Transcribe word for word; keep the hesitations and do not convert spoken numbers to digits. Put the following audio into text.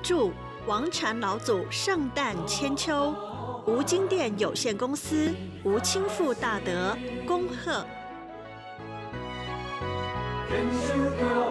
祝王禅老祖圣诞千秋，吴金店有限公司吴清富大德恭贺。 天主教